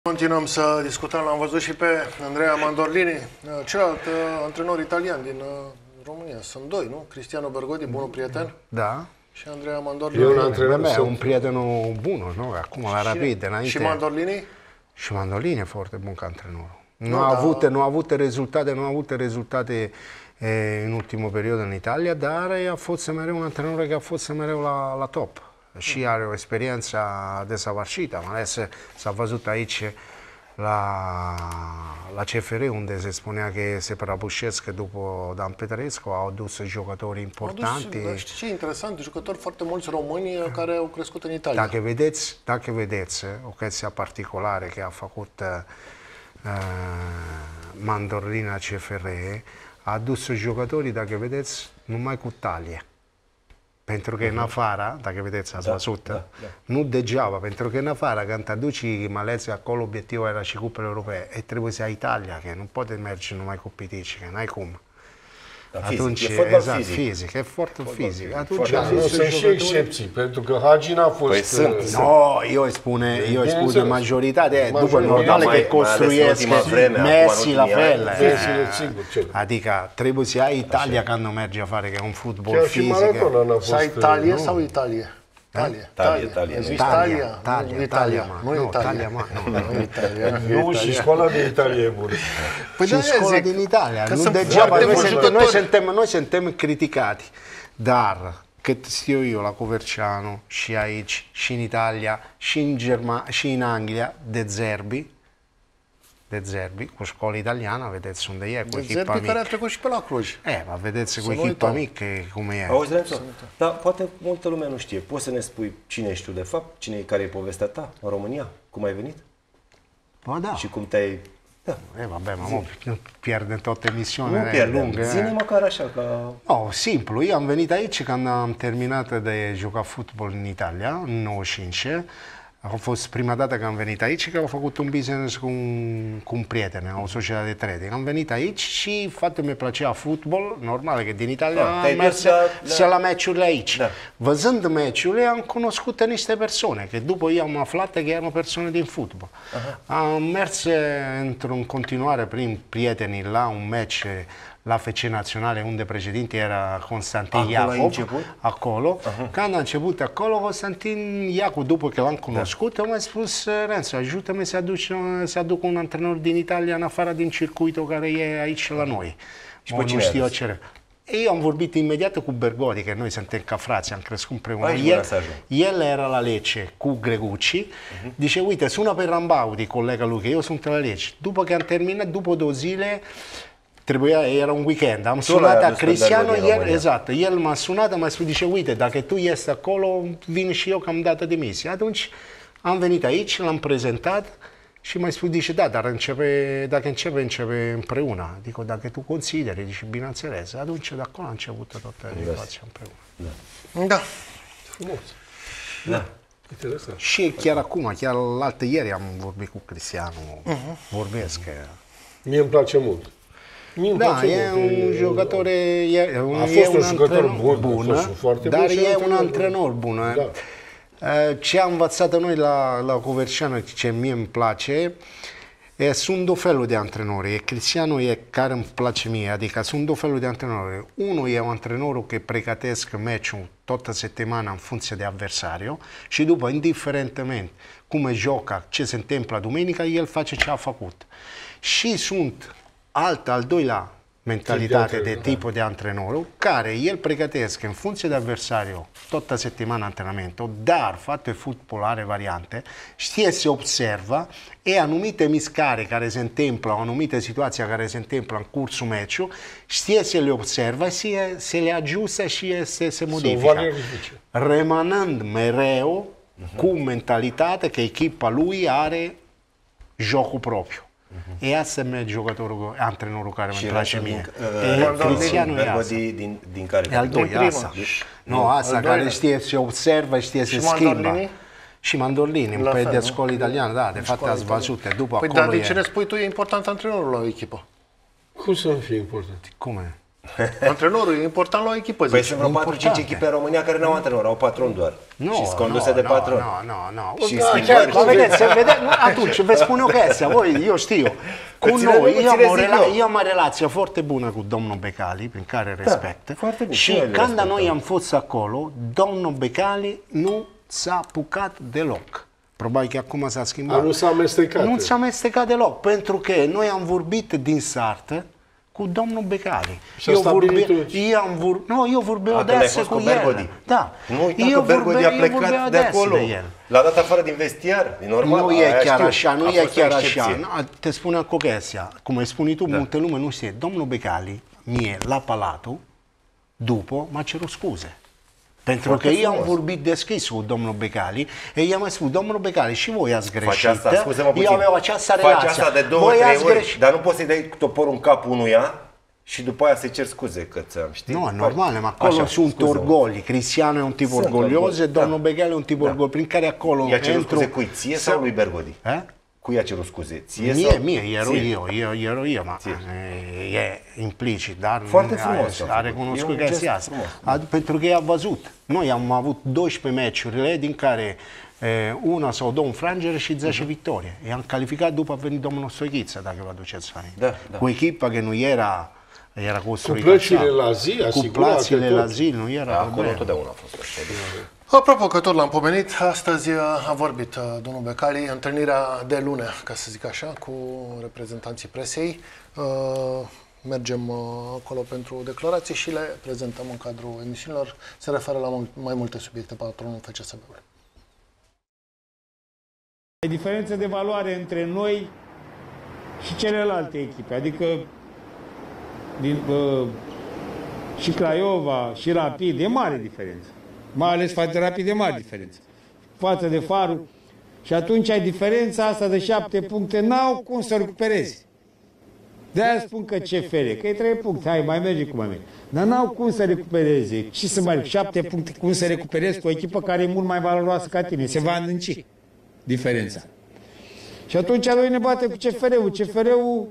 Continuăm să discutăm, l-am văzut și pe Andrea Mandorlini, celălalt antrenor italian din România. Sunt doi, nu? Cristiano Bergodi, bunul prieten. Da. Și Andrea Mandorlini. E un antrenor, un prieten bun, nu? Acum la Rapid, înainte. Și Mandorlini? Și Mandorlini e foarte bun ca antrenor. Nu a avut rezultate în ultima perioadă în Italia, dar a fost mereu un antrenor care a fost mereu la top. Și are o experiență desăvârșită, mai ales s-a văzut aici la CFR, unde se spunea că se prăbușesc după Dan Petrescu, au adus jucători importanti. Știi ce e interesant? Jucători foarte mulți români care au crescut în Italia. Dacă vedeți o chestie particulară că a făcut Mandorlini la CFR, a adus jucătorii, dacă vedeți, numai cu talie. Pentru că în afară, dacă vedeți, ați văzut, nu degeaba, pentru că în afară, când te aduci, mai ales acolo, obiectivul era și cupele europee, e trebuie să ai Italia, că nu poate merge numai cu pitici, că n-ai cum. Atunci, exact, fizic, e foarte fizic. Atunci, sunt și excepții, pentru că Hagi n-a fost... Păi sunt. No, eu îi spune majoritatea, după normal că construiesc Messi la fel. Adică trebuie să ai Italia când nu merge afară, că e un fotbal fizic. Să ai Italia sau Italie? Italia. Nu, și școala de Italia e bună. Și școala din Italia. Nu degeaba, noi suntem criticati. Dar, cât știu eu la Coverciano, și aici, și în Italia, și în Germania, și în Anglia, de Zerbi, cu școala italiană, vedeți unde e, cu echipa mică. Zerbi care a trecut și pe la Cluj. Ma vedeți cu echipa mică cum e. Auzi, Renzo, dar poate multă lume nu știe. Poți să ne spui cine ești tu de fapt? Care e povestea ta în România? Cum ai venit? Ba da. Și cum te-ai... Da. Vabbè, ma nu pierdem toată emisiunea. Nu pierdem, zine măcar așa ca... Simplu, eu am venit aici când am terminat de jucat fotbal în Italia, în 95. A fost prima dată că am venit aici, că am făcut un business cu un prieten, o societate de trading. Am venit aici și faptul mi plăcea fotbal, normal, că din Italia am mers la meciurile aici. Da. Văzând meciurile, am cunoscut niște persoane, că după eu am aflat că erau persoane din fotbal. Am mers într-o continuare prin prietenii la un meci la FC Naționale, unde președinte era Constantin Iacob, acolo. Când a început acolo, Constantin Iacob, după că l-am cunoscut, a mai spus, Renzo, ajută-mă să aduc un antrenor din Italia în afară din circuitul care e aici la noi. Și pe cine ai zis? Eu am vorbit imediat cu Bergodi, că noi suntem ca frați, am crescut împreună. El era la Lecce cu Gregucci. Zice, uite, sună pe Rambaudi, colega lui, că eu sunt la Lecce. După că am terminat, după 2 zile, era un weekend, am sunat a Cristiano, el m-a sunat, m-a spus, zice, uite, dacă tu ești acolo, vin și eu că am dat demisie. Atunci am venit aici, l-am prezentat și m-a spus, zice, da, dar dacă începe împreună. Adică, dacă tu consideri, zice, bineînțeles. Atunci, de acolo a început toată relația împreună. Da. Frumos. Da. Interesant. Și chiar acum, chiar l'altă ieri am vorbit cu Cristiano, vorbesc. Mie îmi place mult. Da, e un jucător, a fost un jucător bun, dar e un antrenor bun. Ce am învățat noi la Coverciano, ce mie îmi place, sunt 2 feluri de antrenori. Cristiano e care îmi place mie, adică sunt 2 feluri de antrenori. Unul e un antrenor care pregătesc meciul toată săptămâna în funcție de adversariu și după, indiferentement cum joacă, ce se întâmplă duminica, el face ce a făcut. Și sunt al doilea mentalitate de tipul de antrenorul, care el pregătesc în funcție de adversariu toată săptămâna antrenamentul, dar faptul fotbal are variante, știe să observă e anumite mișcare care se întâmplă, o anumită situație care se întâmplă în cursul meciului, știe să le observă, să le ajustă și să se modifică. Rămânând mereu cu mentalitate că echipa lui are jocul propriu. E asta merge antrenorul care îmi place mie. Cristiano e asta. Din care? E al doilea, asta. Nu, asta care știe să observă, știe să schimbă. Și Mandorlini, pe de școală italiană, da, de fapt ați văzut. Păi dar de ce ne spui tu, e important antrenorul la o echipă? Cum să nu fie important? Cum e? Antrenorul e important la o echipă, Păi zice. sunt vreo 4-5 echipe în România care n-au antrenor, au patron doar. Și sunt conduse de patron. Nu. Și Da, schimbări. vă vedeți, se vede? Nu, atunci vă spun eu chestia, voi, eu știu. Cu ține noi, nu, eu ține am, zic eu. eu am o relație foarte bună cu domnul Becali, prin care respectă. foarte bine. Și Și noi le când respectăm. noi am fost acolo, domnul Becali nu s-a apucat deloc. Probabil că acum s-a schimbat. Nu s-a amestecat. Nu s-a amestecat deloc, pentru că noi am vorbit din sartă cu domnul Becali. Și a stabilit eu vorbeam A, când ai odată fost cu cu el. Bergodi. Da. Nu uita că Bergodi a plecat de acolo. el. L-a dat afară din vestiar, e normal. Nu e aia chiar știu. așa, nu A e fost o chiar excepție. așa. Te spun acum chestia. Cum ai spus tu, multă lume nu știe. Domnul Becali, mie, la Palatul, după, m-a cerut scuze. Pentru Foarte că eu am frumos. vorbit deschis cu domnul Becali, ei i-am mai spus, domnul Becali, și voi ați greșit. Faci asta, scuze-mă puțin. Eu aveam această Faci relație. asta de Voi 2-3 ați ori, greșit. dar nu poți să-i dai toporul în capul unuia și după aia să-i cer scuze că ți-am, știi? Nu, normal, ma acolo Așa, sunt scuze-mă. orgoli. Cristiano e un tip Sunt orgolios, orgoli, domnul da. Becali e un tip orgol, prin care acolo I-a cerut entru... scuze cui? Ție sau lui Bergodi? Eh? Cui i-a cerut scuze? Ție Mie, sau? ero Ție. eu, ma Ție. e implicit, dar Foarte frumos a a recunoscut făcut. E un chestia gest asta. frumos. Pentru că i-a văzut. Noi am avut 12 meciurile, din care una sau două înfrangere și 10 victorie. I-am calificat după a venit domnul Soghiță, dacă vă aduceți aminte. Da. Cu echipa că nu era construită Cu plăcile așa. la zi, Cu asigurat plățile că la tot. zi, nu era Acolo problemă. totdeauna a fost așa. Apropo că tot l-am pomenit, astăzi a vorbit domnul Becali, întâlnirea de lună, ca să zic așa, cu reprezentanții presei. Mergem acolo pentru declarații și le prezentăm în cadrul emisiunilor. Se referă la mai multe subiecte patronul FCSB-ului. E diferență de valoare între noi și celelalte echipe, adică și Craiova, și Rapid, e mare diferență. Mai ales față de Rapid e mare diferență. Față de Farul. Și atunci ai diferența asta de 7 puncte, n-au cum să recuperezi. De-aia spun că CFR, că e 3 puncte, hai, mai merge cum mai merge. Dar n-au cum să recupereze. Și să mai 7 puncte, cum să recuperezi cu o echipă care e mult mai valoroasă ca tine. Se va îndânci diferența. Și atunci noi ne bate cu CFR-ul. CFR-ul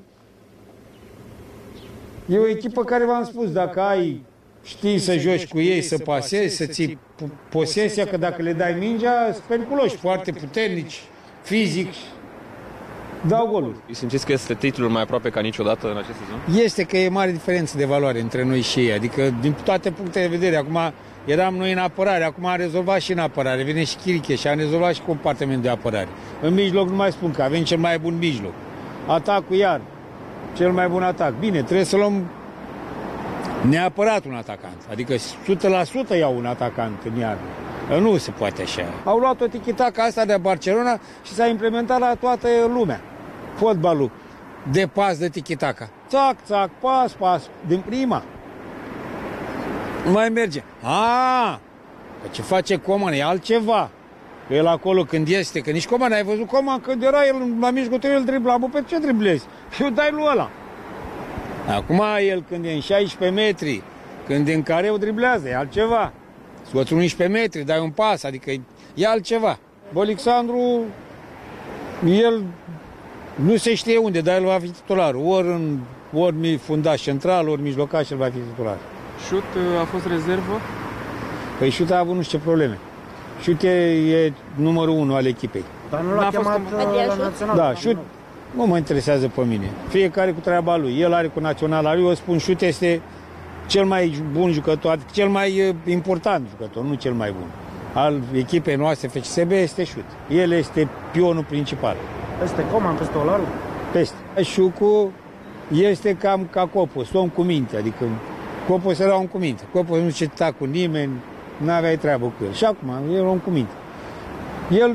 e o echipă care v-am spus, dacă știi să joci cu ei, să pasezi, să ții posesia, că dacă le dai mingea, sunt periculoși, foarte puternici, fizic, dau goluri. Simțiți că este titlul mai aproape ca niciodată în acest sezon? Este că e mare diferență de valoare între noi și ei, adică din toate punctele de vedere. Acum eram noi în apărare, acum am rezolvat și în apărare, vine și Chiriche și am rezolvat și compartimentul de apărare. În mijloc nu mai spun că avem cel mai bun mijloc. Atacul iar, cel mai bun atac. Bine, trebuie să luăm neapărat un atacant, adică 100% iau un atacant în iarnă. Nu se poate așa. Au luat o tiki-taka asta de Barcelona și s-a implementat la toată lumea. Fotbalul de pas de tiki-taka. Țac, țac, pas, pas, din prima. Nu mai merge. Că ce face Coman e altceva. Că el acolo când este, că nici Coman, ai văzut Coman când era el la mijlocul el dribla, bă, pe ce driblezi? Eu dai lui ăla. Acum el când e în 16 metri, când e în careu driblează, e altceva. Scoți 11 metri, dai un pas, adică e altceva. Alexandru, el nu se știe unde, dar el va fi titularul. Ori fundaș central, ori mijlocaș, el va fi titular. Șut a fost rezervă? Păi Șut a avut nu știu ce probleme. Șut e numărul 1 al echipei. Dar nu l-a chemat la național. Da, Șut nu mă interesează pe mine. Fiecare cu treaba lui. El are cu naționala lui, eu spun Șut este cel mai bun jucător, cel mai important jucător, nu cel mai bun. Al echipei noastre FCSB este Șut. El este pionul principal. Peste Coman, peste Olaru? Peste. Șucu este cam ca Copos, om cu minte, adică Copos era om cu minte. Copos nu cita cu nimeni, nu aveai treabă cu el. Și acum, el om cu minte. El,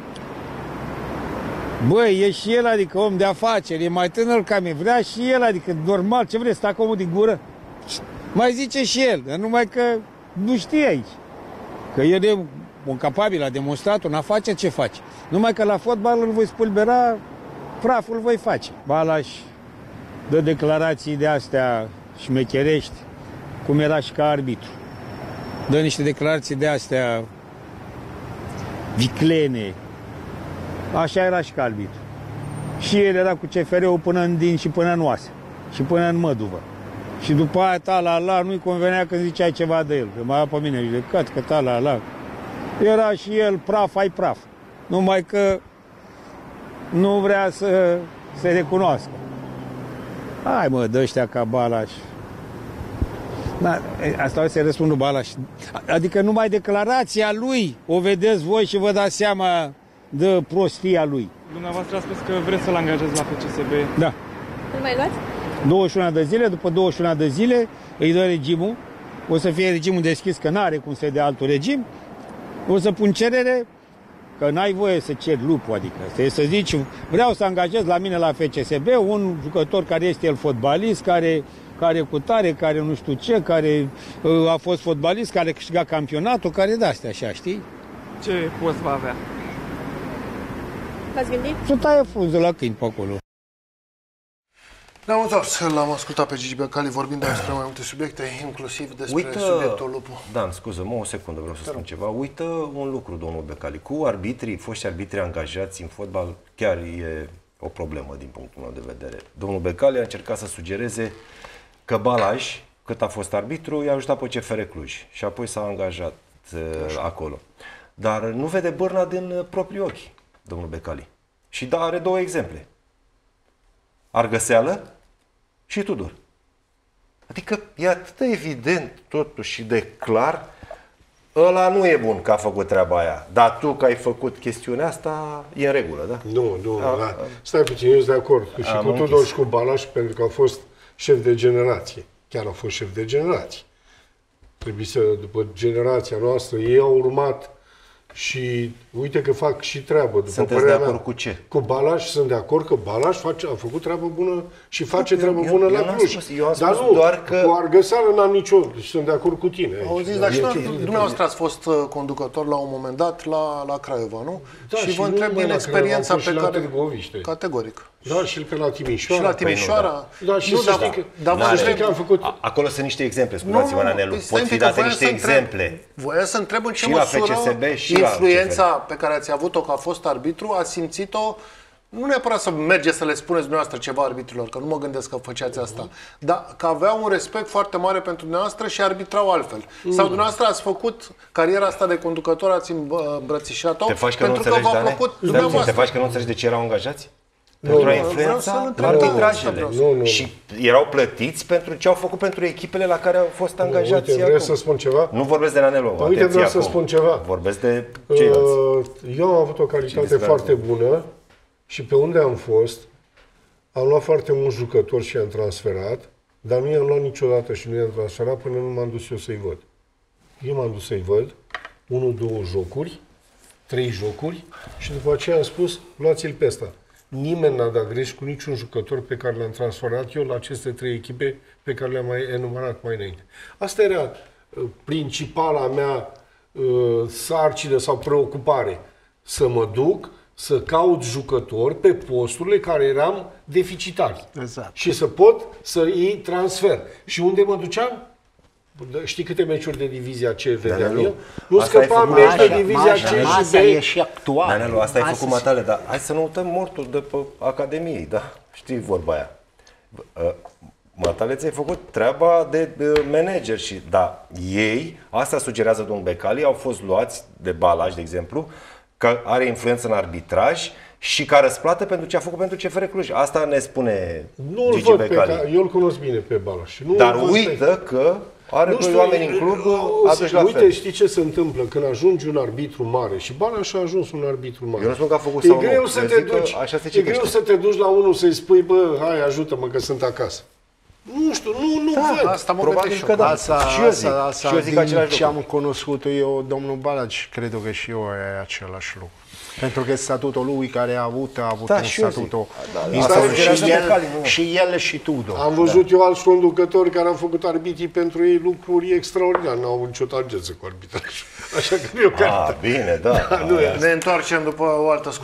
băi, e și el, adică om de afaceri, e mai tânăr ca mine, vrea și el, adică normal, ce vrei, să tacă omul din gură? Mai zice și el, dar numai că nu știe aici. Că el e un capabil, a demonstrat-o, n-a face ce face. Numai că la fotbal îl voi spulbera, praful îl voi face. Balaș dă declarații de astea șmecherești, cum era și ca arbitru. Dă niște declarații de astea viclene. Așa era și ca arbitru. Și el era cu CFR-ul până în din și până în oase. Și până în măduvă. Și după aia, ta-la-la, nu-i convenea când ziceai ceva de el. Că mai ia pe mine judecat, că ta-la-la. Era și el praf, ai praf. Numai că nu vrea să se recunoască. Hai mă, dă ăștia ca Balaș. Da, asta o să răspund lui Balaș. Adică numai declarația lui o vedeți voi și vă dați seama de prostia lui. Dumneavoastră a spus că vreți să-l angajați la FCSB. Da. Îl mai luați? 21 de zile, după 21 de zile îi dă regimul. O să fie regimul deschis, că n-are cum să dea altul regim. O să pun cerere, că n-ai voie să ceri lupul, adică să zici, vreau să angajez la mine la FCSB un jucător care este el fotbalist, care cu tare, care nu știu ce, care a fost fotbalist, care câștiga campionatul, care de-astea așa, știi? Ce post va avea? V-ați gândit? Să taie frunze la câini pe acolo. Ne-am întors, l-am ascultat pe Gigi Becali vorbind despre mai multe subiecte, inclusiv despre subiectul lupul. Da, scuză-mă, o secundă, vreau să spun ceva. Uită un lucru, domnul Becali. Cu arbitrii, foști arbitri angajați în fotbal, chiar e o problemă din punctul meu de vedere. Domnul Becali a încercat să sugereze că Balaj, cât a fost arbitru, i-a ajutat pe CFR Cluj și apoi s-a angajat acolo. Dar nu vede bârna din proprii ochi, domnul Becali. Și da, are două exemple. Argăseală și Tudor. Adică e atât de evident totuși și de clar, ăla nu e bun că a făcut treaba aia. Dar tu că ai făcut chestiunea asta, e în regulă, da? Nu, da. Stai puțin, eu sunt de acord și cu Tudor și cu Balaș, pentru că au fost șef de generație. Chiar au fost șef de generație. Trebuie să, după generația noastră, ei au urmat și uite că fac și treabă. Sunteți de acord cu ce? Cu Balaș, sunt de acord că Balaș a făcut treabă bună și face treabă bună la Cluj. Dar nu, doar că... cu Argăseală n-am nicio... Sunt de acord cu tine. Auziți, dar și dumneavoastră ați fost conducător la un moment dat la Craiova, nu? Da, și vă întreb din experiența pe care... Categoric. Da, și pe la Timișoara. Și la Timișoara. Da, și să știi că am făcut... Acolo sunt niște exemple, scuzați-mă, Nanelu. Pot fi date niște exemple. Voia să întreb în ce măsură influența pe care ați avut-o ca fost arbitru, ați simțit-o, nu neapărat să mergeți să le spuneți dumneavoastră ceva arbitrilor, că nu mă gândesc că făceați asta, dar că aveau un respect foarte mare pentru dumneavoastră și arbitrau altfel. Sau dumneavoastră ați făcut cariera asta de conducător, ați îmbrățișat-o pentru că v-a plăcut dumneavoastră. Te faci că nu înțelegi de ce erau angajați? Pentru a influența arbitrajele. Și erau plătiți pentru ce au făcut pentru echipele la care au fost angajați. Uite, vreau să spun ceva? Nu vorbesc de Nanelu. Uite, vreau să spun ceva. Vorbesc de ceilalți. Eu am avut o calitate foarte bună și pe unde am fost, am luat foarte mulți jucători și i-am transferat, dar nu i-am luat niciodată și nu i-am transferat până nu m-am dus eu să-i văd. Eu m-am dus să-i văd, 1-2 jocuri, 3 jocuri și după aceea am spus, luați-l pe ăsta. Nimeni n-a dat greș cu niciun jucător pe care l-am transferat eu la aceste 3 echipe pe care le-am mai enumerat mai înainte. Asta era principala mea sarcină sau preocupare. Să mă duc, să caut jucători pe posturile care eram deficitari. Exact. Și să pot să îi transfer. Și unde mă duceam? Știi câte meciuri de divizia C vedeam eu? Nu scăpam meci de divizia C și B. E și actual. Nanelu, asta ai făcut, Matale, dar hai să nu uităm mortul de pe Academiei, da? Știi vorba aia. Matale, ți-ai făcut treaba de manager și, da, ei, asta sugerează domnul Becali, au fost luați de Balaj, de exemplu, că are influență în arbitraj și ca răsplată pentru ce a făcut pentru CFR Cluj. Asta ne spune Gigi Becali. Eu îl cunosc bine pe Balaj. Dar uită că are doi oameni în club aduși la fel. Uite, știi ce se întâmplă când ajungi un arbitru mare și Balaj a ajuns un arbitru mare. Eu nu spun că a făcut sau nu. E greu să te duci la unul să-i spui, bă, hai, ajută-mă că sunt acasă. Nu știu, nu văd. Asta mă probabil că da. Și eu zic din ce am cunoscut eu, domnul Balaj, cred că și eu e același lucru. Pentru că statutul lui care a avut un statut și el și Tudor. Am văzut eu alți conducători care au făcut arbitrii pentru ei lucruri extraordinare. N-au avut nicio tangență cu arbitrajul. Așa că eu bine, da. Ne întoarcem după o altă